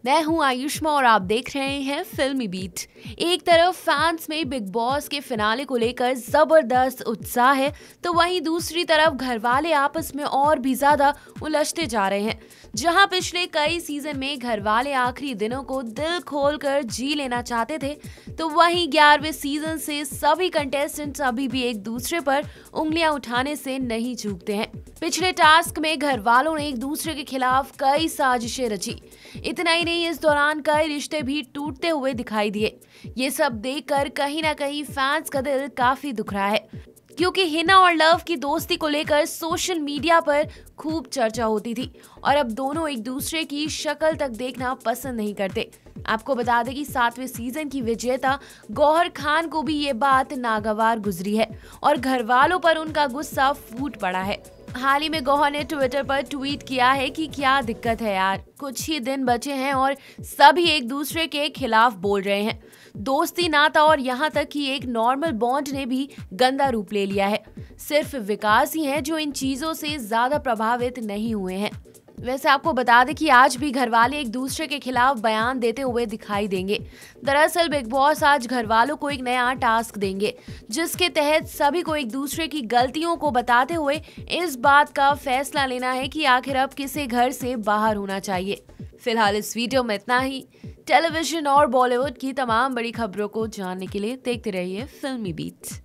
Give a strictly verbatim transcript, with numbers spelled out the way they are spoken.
मैं हूं आयुष्मा और आप देख रहे हैं फिल्मी बीट। एक तरफ फैंस में बिग बॉस के फिनाले को लेकर जबरदस्त उत्साह है, तो वहीं दूसरी तरफ घर वाले आपस में और भी ज्यादा उलझते जा रहे हैं। जहां पिछले कई सीजन में घर वाले आखिरी दिनों को दिल खोलकर जी लेना चाहते थे, तो वहीं ग्यारहवें सीजन से सभी कंटेस्टेंट्स अभी भी एक दूसरे पर उंगलियां उठाने से नहीं चूकते हैं। पिछले टास्क में घर वालों ने एक दूसरे के खिलाफ कई साजिशें रची। इतना ही नहीं, इस दौरान कई रिश्ते भी टूटते हुए दिखाई दिए। ये सब देखकर कहीं ना कहीं फैंस का दिल काफी दुख रहा है, क्योंकि हिना और लव की दोस्ती को लेकर सोशल मीडिया पर खूब चर्चा होती थी और अब दोनों एक दूसरे की शक्ल तक देखना पसंद नहीं करते। आपको बता दें कि सातवें सीजन की विजेता गौहर खान को भी ये बात नागवार गुजरी है और घर वालों पर उनका गुस्सा फूट पड़ा है। हाल ही में गौहर ने ट्विटर पर ट्वीट किया है कि क्या दिक्कत है यार, कुछ ही दिन बचे हैं और सभी एक दूसरे के खिलाफ बोल रहे हैं। दोस्ती, नाता और यहाँ तक कि एक नॉर्मल बॉन्ड ने भी गंदा रूप ले लिया है। सिर्फ विकास ही है जो इन चीजों से ज्यादा प्रभावित नहीं हुए हैं। वैसे आपको बता दें कि आज भी घरवाले एक दूसरे के खिलाफ बयान देते हुए दिखाई देंगे। दरअसल बिग बॉस आज घरवालों को एक नया टास्क देंगे, जिसके तहत सभी को एक दूसरे की गलतियों को बताते हुए इस बात का फैसला लेना है कि आखिर अब किसे घर से बाहर होना चाहिए। फिलहाल इस वीडियो में इतना ही। टेलीविजन और बॉलीवुड की तमाम बड़ी खबरों को जानने के लिए देखते रहिए फिल्मी बीट।